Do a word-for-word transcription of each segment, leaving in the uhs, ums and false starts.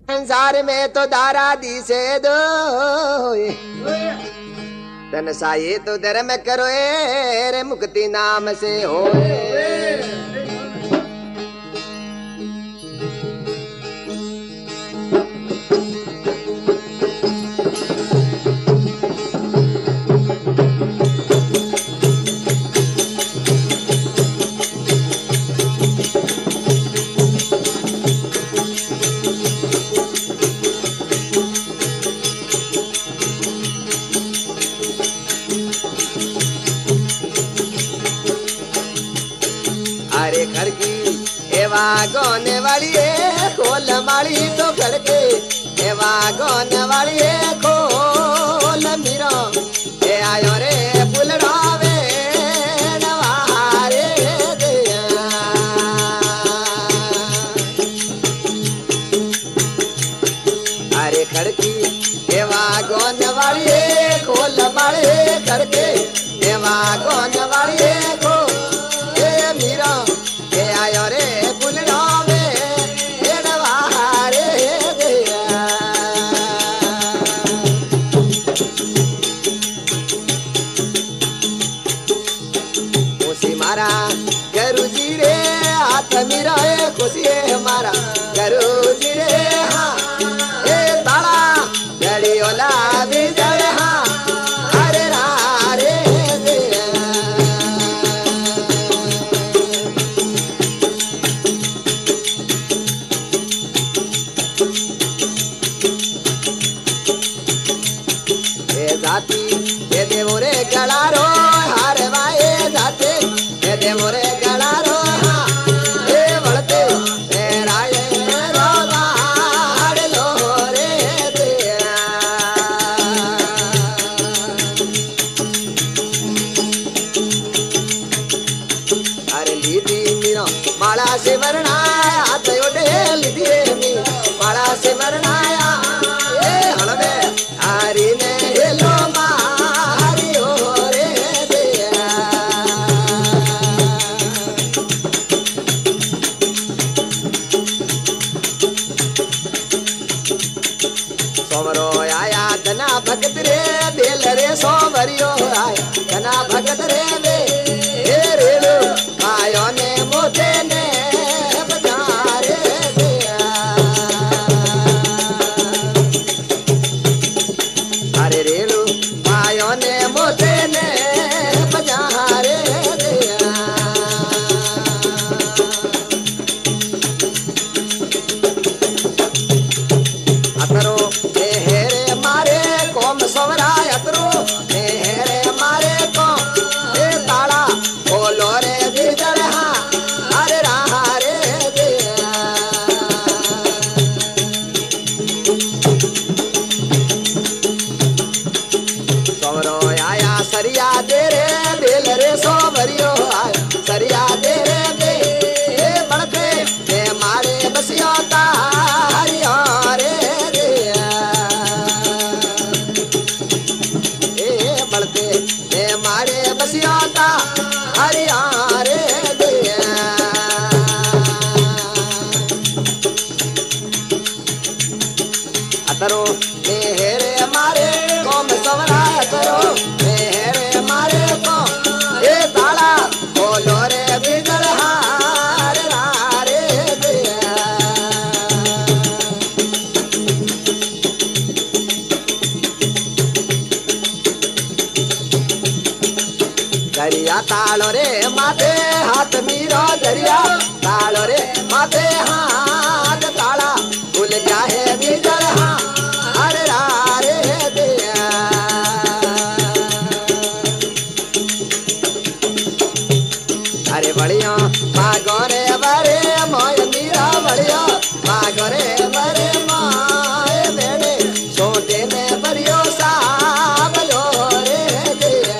संसार में तो दारा दी से दो तन साये तो धर्म करो रे मुक्ति नाम से हो। गोने वाली है खोल माली तो करके एवा गोने वाली है खोल मीरा ए आयो रे फुलरावे नवारे दिया। अरे खड़की एवा गोने वाली है खोल माली करके एवा गोने वाली है खो ए मीरा ए आयो रे गरु जी रे हाथ मेरा है खुशी है हमारा गरु जी रे हाँ ए ताला गड़ी ओला भी जड़े हाँ अरे रे ए जाती ये देवो रे गला रो हारे भाई जाते ये मोरे गला रो हाँ ए बढ़ते ए राय रोगा हड़ लो रे दिया। अरे लीदी मीरा माला से मरनाया हाथ उठे लीदी रे मी माला से मरनाया ए हलवे हरी ने हेलो मारी हो रे दिया। सोमरो आया धना भगत रे दिल रे सोमरियो आया धना भगत रे वे हे रेलो आयो ने मोटे ने बजारे दिया। अरे रेलो आयो ने मोटे ने बजारे दिया। अतरो सवराय अतरो हेरे मारे को ए ताला बोलो रे भीतर हाँ अरे रहा रे दिया। सवरो आया सरिया दे रे बेल रे सोमरियो आया सरिया दे रे बे ए बढ़ते ए मारे बसियो तारियो रे मारे बसियाता हरियारे दिया। अतरो मेहरे मारे कोम सवरा अतरो मेहरे मारे को ए ताला बोलो रे बिगड़ हार रे दिया। दरिया तालो रे माथे हाथ मीरो दरिया तालो रे माथे हाथ ताला भूल जाए भीतर हाँ अरे रे दिया। अरे बढ़िया मागो रे बरे मोय मीरा बढ़िया मागो रे बरे माय बेड़े छोटे ने बरियो साब लो रे दिया।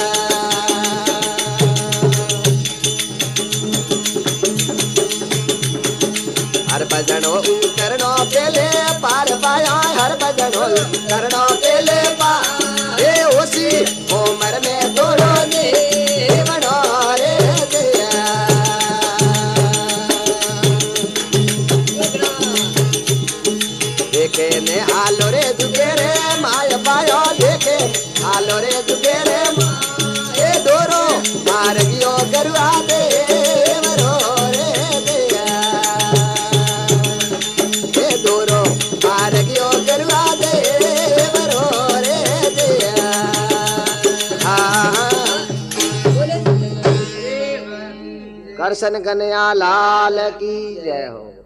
हर बजनो करनो केले पार पाया हर बजनो करनो केले पा ए ओसी उमर में तोड़ो ने बनो रे दिया। देखे ने हालो रे दुखे रे माय पायो देखे हालो रे दुखे रे ए दोरो मार गयो गरुआ दे मरो रे दिया ए दोरो मार गयो गरुआ दे मरो रे दिया करसन कन्या लाल की जय हो।